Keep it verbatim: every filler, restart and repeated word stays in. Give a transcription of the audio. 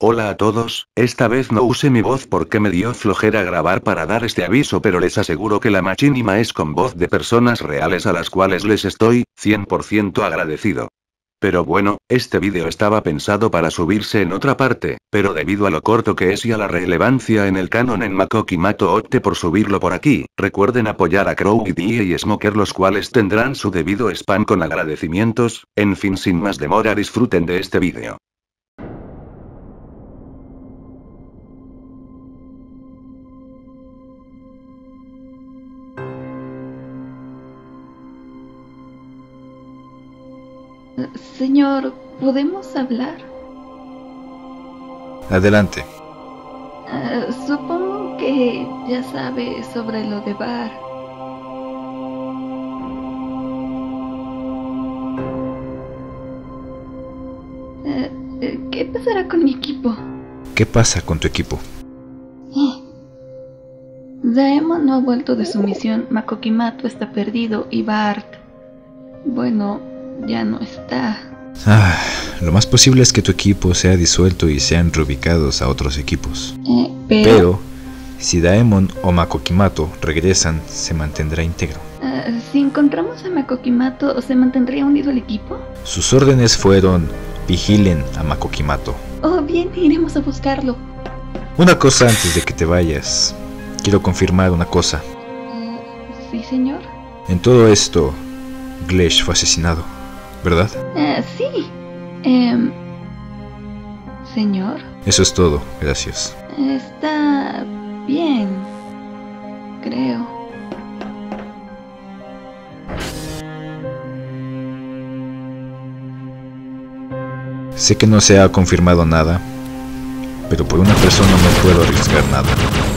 Hola a todos, esta vez no usé mi voz porque me dio flojera grabar para dar este aviso, pero les aseguro que la machinima es con voz de personas reales a las cuales les estoy cien por ciento agradecido. Pero bueno, este vídeo estaba pensado para subirse en otra parte, pero debido a lo corto que es y a la relevancia en el canon en Makokimato opté por subirlo por aquí. Recuerden apoyar a Crow y D y Smoker, los cuales tendrán su debido spam con agradecimientos. En fin, sin más demora, disfruten de este vídeo. Señor, ¿podemos hablar? Adelante. Uh, supongo que ya sabe sobre lo de Bar. Uh, ¿Qué pasará con mi equipo? ¿Qué pasa con tu equipo? Daemon no ha vuelto de su misión, Makokimato está perdido y Bart, bueno, ya no está. Ah, lo más posible es que tu equipo sea disuelto y sean reubicados a otros equipos. Eh, pero... pero, si Daemon o Makokimato regresan, se mantendrá íntegro. Uh, si encontramos a Makokimato, ¿se mantendría unido el equipo? Sus órdenes fueron: vigilen a Makokimato. Oh, bien, iremos a buscarlo. Una cosa antes de que te vayas. Quiero confirmar una cosa. Uh, ¿Sí, señor? En todo esto, Glesh fue asesinado, ¿verdad? Uh, sí. Eh, señor. Eso es todo, gracias. Está bien, creo. Sé que no se ha confirmado nada, pero por una persona no puedo arriesgar nada.